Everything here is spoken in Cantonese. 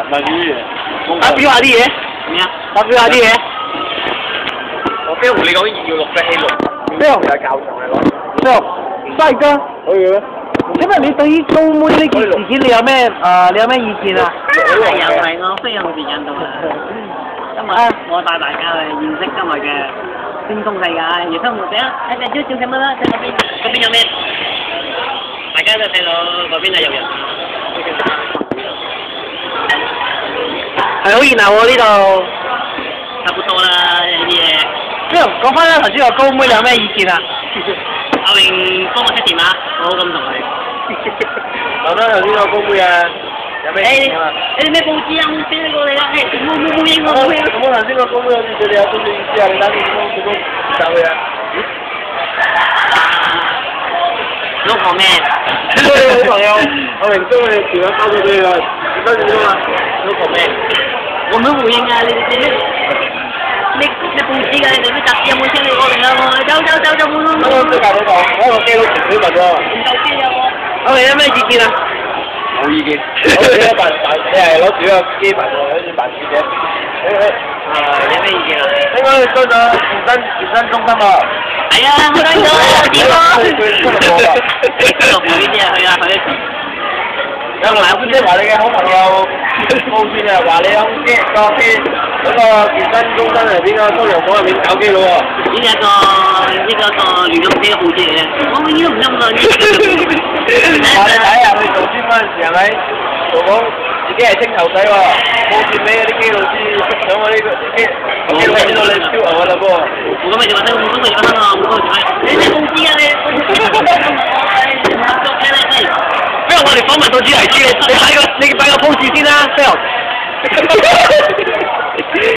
問啲嘢。 發表下啲嘢。 咩啊？ 發表下啲嘢。 我飛同你講要錄嘅戲錄。 飛鴻有教場嘅攞。 飛鴻，帥哥。可以咩？請問你對於高妹呢件事件你有咩意見啊？ 又係我飛鴻時間到啦。今日我帶大家去認識今日嘅星空世界，夜生活者，睇睇朝照什麼啦？睇嗰邊有咩？大家都睇到嗰邊係有人。 係好熱鬧喎呢度。 差不多啦呢啲嘢。 飛鴻，講翻啦，頭先話高妹你有咩意見啊？ 阿榮幫我出電話，我好感動佢。 講啦，頭先個高妹啊，有咩意見啊？ 你咩報紙啊？我飛過嚟啦！冇應我冇應。 咁我頭先個高妹好似對你有啲咩意思啊？你打電話點樣答佢啊？ 老婆咩？ 好朋友，阿榮將你電話交咗俾佢啦，跟住點啊？老婆咩？ 我冇回應啊！你報紙嘅，你咩雜誌有冇聽你過嚟啊？走冇。 我最近老婆，我個基佬小文喎。 唔夠機有喎。 阿榮有咩意見啊？ 冇意見。你係攞住個機辦喎，好似辦記者。 有咩意見啊？ 應該去咗健身中心啊。 係啊，我睇咗點啊？落邊啲啊？去啊去。 有埋即係話你嘅好朋友報線啊，話你喺嗰個健身中心入邊個收容所入邊搞基佬喎。 呢一個亂咁寫嘅報紙嚟嘅，我永遠都唔陰啊！ 話你睇下去做專嗰陣時係咪做講自己係清頭仔喎，報線俾嗰啲基佬師識上我呢個基佬知道你超牛㗎啦噃。 我咁咪就話得，我咁咪就得啊！我咁咪你咩報紙啊你？合作嘅你。 飛鴻，我哋訪問到主題先，你擺個 pose 先啦，飛鴻。